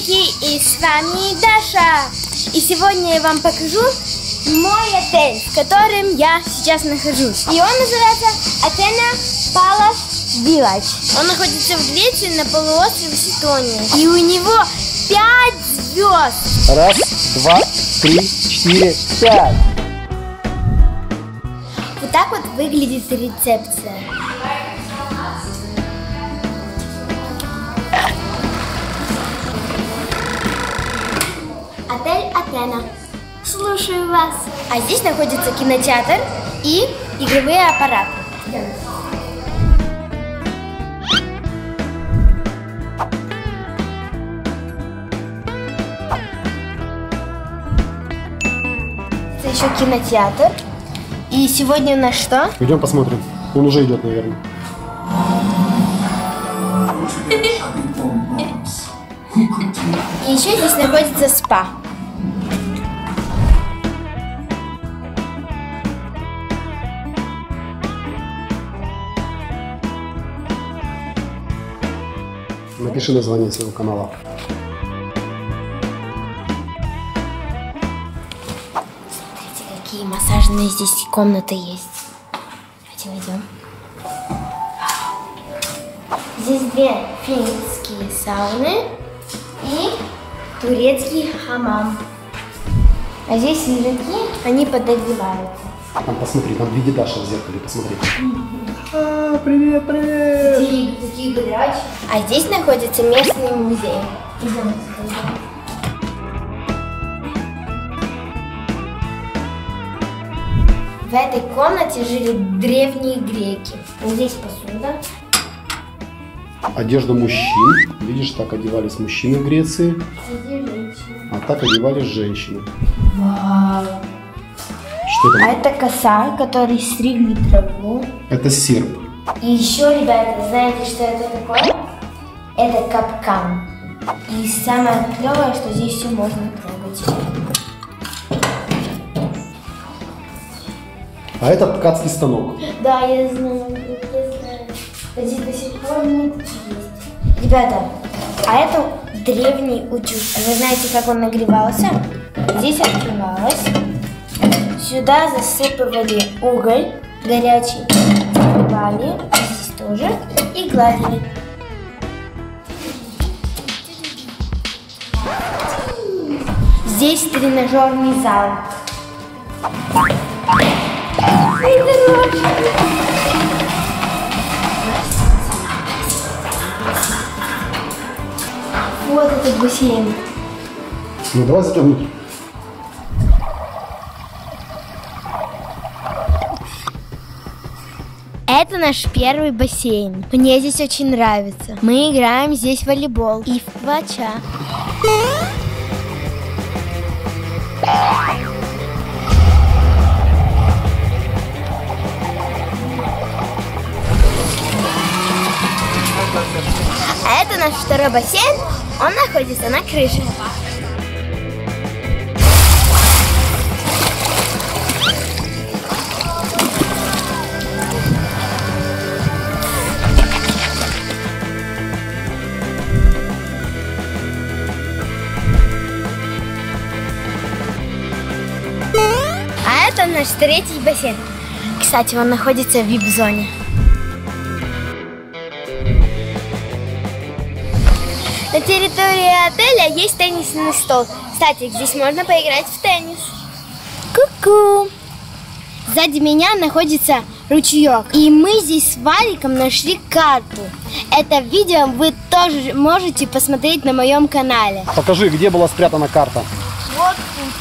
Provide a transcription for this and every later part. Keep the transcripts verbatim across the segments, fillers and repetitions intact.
девочки, и с вами Даша. И сегодня я вам покажу мой отель, в котором я сейчас нахожусь. И он называется Athena Palace Village. Он находится в Греции на полуострове Ситония. И у него пять звезд. Раз, два, три, четыре, пять. Вот так вот выглядит рецепция. Отель Athena. Слушаю вас. А здесь находится кинотеатр и игровые аппараты. Это еще кинотеатр. И сегодня у нас что? Идем посмотрим. Он уже идет, наверное. И еще здесь находится спа. Напиши название своего канала. Смотрите, какие массажные здесь комнаты есть. Давайте войдем. Здесь две финские сауны и турецкий хамам. А здесь игроки, они подогреваются. Там посмотри, там видит Даша в зеркале, посмотри. А, привет, привет! Такие, такие горячие. А здесь находится местный музей. Идем сюда. В этой комнате жили древние греки. Здесь посуда. Одежда мужчин. Видишь, так одевались мужчины в Греции. А так одевались женщины. Вау. Что А это? это коса, которой стригли траву. Это серп. И еще, ребята, знаете, что это такое? Это капкан. И самое клевое, что здесь все можно трогать. А это ткацкий станок. Да, я знаю, я знаю. Здесь до сих пор нет есть. Ребята, а это древний утюг. Вы знаете, как он нагревался? Здесь открывалось. Сюда засыпывали уголь горячий, заливали, здесь тоже, и гладили. Здесь тренажерный зал. Вот этот бассейн. Ну давай зайдем. Это наш первый бассейн. Мне здесь очень нравится. Мы играем здесь в волейбол и в квача. А это наш второй бассейн. Он находится на крыше. А это наш третий бассейн. Кстати, он находится в вип-зоне. На территории отеля есть теннисный стол. Кстати, здесь можно поиграть в теннис. Ку-ку! Сзади меня находится ручеек. И мы здесь с Валиком нашли карту. Это видео вы тоже можете посмотреть на моем канале. Покажи, где была спрятана карта. Вот тут.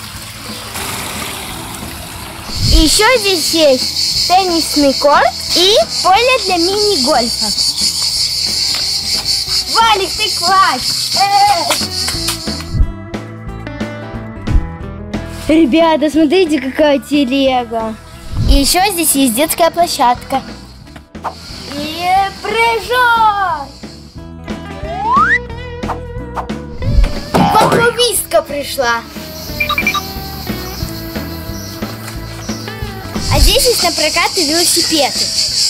И еще здесь есть теннисный корт и поле для мини-гольфа. Валик, ты класс! Ребята, смотрите, какая телега. И еще здесь есть детская площадка. И прыжок! Вакуумистка пришла. А здесь есть на прокат и велосипеды.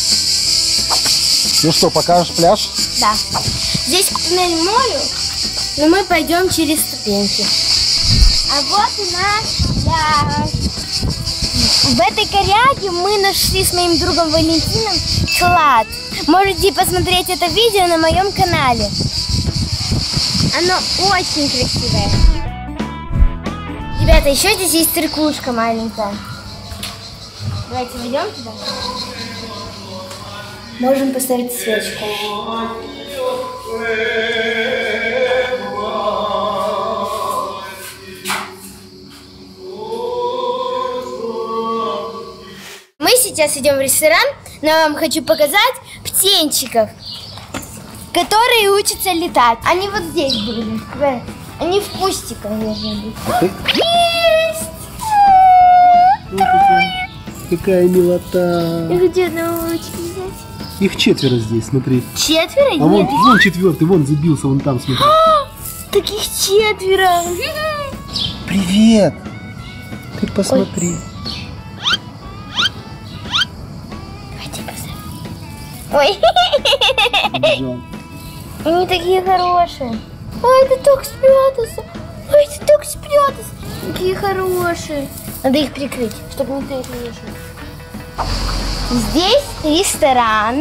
Ну что, покажешь пляж? Да. Здесь к морю Но мы пойдем через ступеньки. А вот и наш пляж. В этой коряге мы нашли с моим другом Валентином клад. Можете посмотреть это видео на моем канале. Оно очень красивое. Ребята, еще здесь есть церквушка маленькая. Давайте войдем туда. Можем поставить свечку. Мы сейчас идем в ресторан, но я вам хочу показать птенчиков, которые учатся летать. Они вот здесь были. Они в кустиках должны быть. А ты? Есть! Ну, какая, какая милота. Я хочу одного взять. Их четверо здесь, смотри. Четверо? А Нет. вон, вон четвертый, вон забился, вон там, смотри. А, таких четверо. Привет! Ты посмотри. Давайте посмотрим. Ой. Бежал. Они такие хорошие. Ой, это так спрятался. Ой, это так спрятался. Такие хорошие. Надо их прикрыть, чтобы никто их не вышел. Здесь ресторан.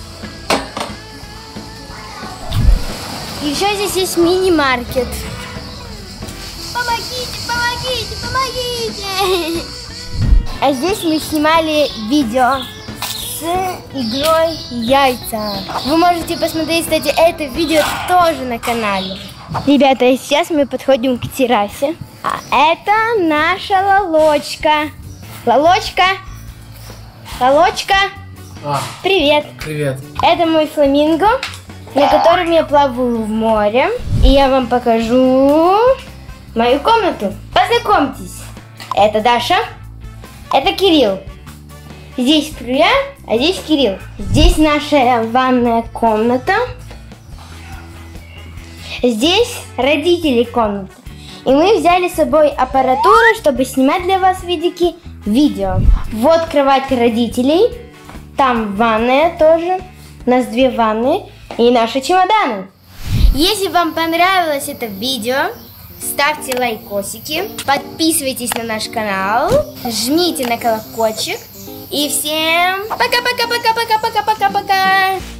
Еще здесь есть мини-маркет. Помогите, помогите, помогите. А здесь мы снимали видео с игрой яйца. Вы можете посмотреть, кстати, это видео тоже на канале. Ребята, сейчас мы подходим к террасе. А это наша лолочка. Лолочка. Лолочка. А, Привет. привет. Это мой фламинго, на котором я плаваю в море. И я вам покажу мою комнату. Познакомьтесь. Это Даша. Это Кирилл. Здесь сплю я, а здесь Кирилл. Здесь наша ванная комната. Здесь родители комнаты. И мы взяли с собой аппаратуру, чтобы снимать для вас видики видео. Вот кровать родителей. Там ванная тоже. У нас две ванны и наши чемоданы. Если вам понравилось это видео, ставьте лайкосики, подписывайтесь на наш канал, жмите на колокольчик. И всем пока-пока-пока-пока-пока-пока-пока!